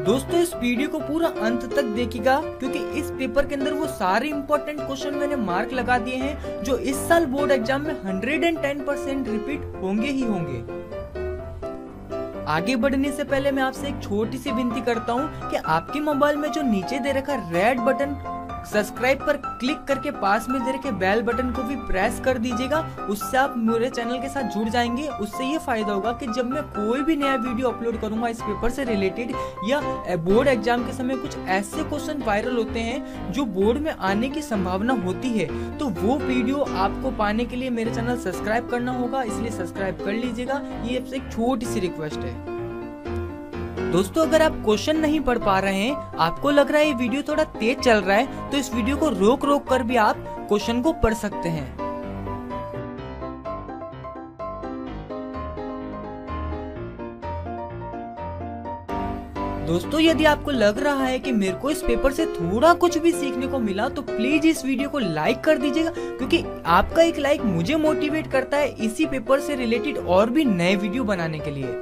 दोस्तों इस वीडियो को पूरा अंत तक देखिएगा, क्योंकि इस पेपर के अंदर वो सारे इम्पोर्टेंट क्वेश्चन मैंने मार्क लगा दिए हैं जो इस साल बोर्ड एग्जाम में 110% रिपीट होंगे ही होंगे। आगे बढ़ने से पहले मैं आपसे एक छोटी सी विनती करता हूँ कि आपके मोबाइल में जो नीचे दे रखा रेड बटन सब्सक्राइब पर क्लिक करके पास में दे रखे बेल बटन को भी प्रेस कर दीजिएगा। उससे आप मेरे चैनल के साथ जुड़ जाएंगे। उससे ये फायदा होगा कि जब मैं कोई भी नया वीडियो अपलोड करूंगा इस पेपर से रिलेटेड या बोर्ड एग्जाम के समय कुछ ऐसे क्वेश्चन वायरल होते हैं जो बोर्ड में आने की संभावना होती है, तो वो वीडियो आपको पाने के लिए मेरे चैनल सब्सक्राइब करना होगा, इसलिए सब्सक्राइब कर लीजिएगा। ये आपसे एक छोटी सी रिक्वेस्ट है। दोस्तों अगर आप क्वेश्चन नहीं पढ़ पा रहे हैं, आपको लग रहा है ये वीडियो थोड़ा तेज चल रहा है, तो इस वीडियो को रोक रोक कर भी आप क्वेश्चन को पढ़ सकते हैं। दोस्तों यदि आपको लग रहा है कि मेरे को इस पेपर से थोड़ा कुछ भी सीखने को मिला, तो प्लीज इस वीडियो को लाइक कर दीजिएगा, क्योंकि आपका एक लाइक मुझे मोटिवेट करता है इसी पेपर से रिलेटेड और भी नए वीडियो बनाने के लिए।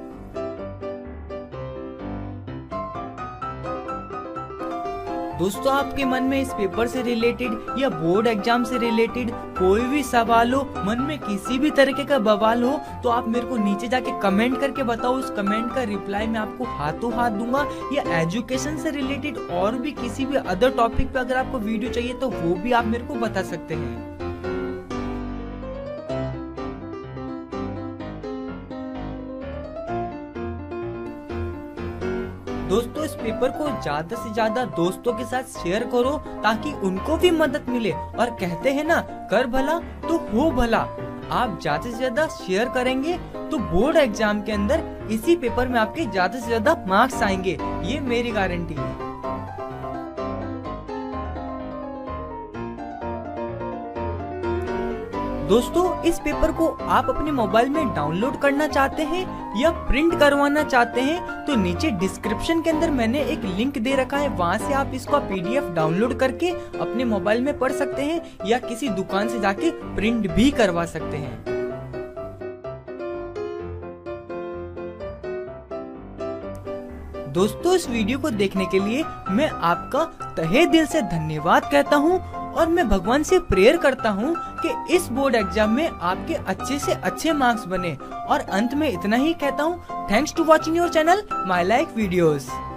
दोस्तों आपके मन में इस पेपर से रिलेटेड या बोर्ड एग्जाम से रिलेटेड कोई भी सवाल हो, मन में किसी भी तरीके का बवाल हो, तो आप मेरे को नीचे जाके कमेंट करके बताओ। उस कमेंट का रिप्लाई मैं आपको हाथों हाथ दूंगा। या एजुकेशन से रिलेटेड और भी किसी भी अदर टॉपिक पे अगर आपको वीडियो चाहिए तो वो भी आप मेरे को बता सकते हैं। दोस्तों इस पेपर को ज्यादा से ज्यादा दोस्तों के साथ शेयर करो ताकि उनको भी मदद मिले। और कहते हैं ना, कर भला तो हो भला। आप ज्यादा से ज्यादा शेयर करेंगे तो बोर्ड एग्जाम के अंदर इसी पेपर में आपके ज्यादा से ज्यादा मार्क्स आएंगे, ये मेरी गारंटी है। दोस्तों इस पेपर को आप अपने मोबाइल में डाउनलोड करना चाहते हैं या प्रिंट करवाना चाहते हैं, तो नीचे डिस्क्रिप्शन के अंदर मैंने एक लिंक दे रखा है, वहां से आप इसका PDF डाउनलोड करके अपने मोबाइल में पढ़ सकते हैं या किसी दुकान से जाके प्रिंट भी करवा सकते हैं। दोस्तों इस वीडियो को देखने के लिए मैं आपका तहे दिल से धन्यवाद कहता हूं और मैं भगवान से प्रेयर करता हूं कि इस बोर्ड एग्जाम में आपके अच्छे से अच्छे मार्क्स बने। और अंत में इतना ही कहता हूं, thanks to watching your channel my like videos.